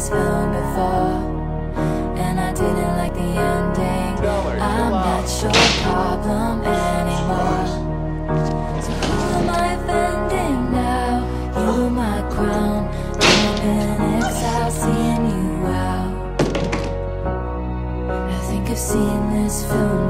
this film before, and I didn't like the ending. I'm not your problem anymore. So who am I offending now? You my crown, I'm in exile, seeing you out. I think I've seen this film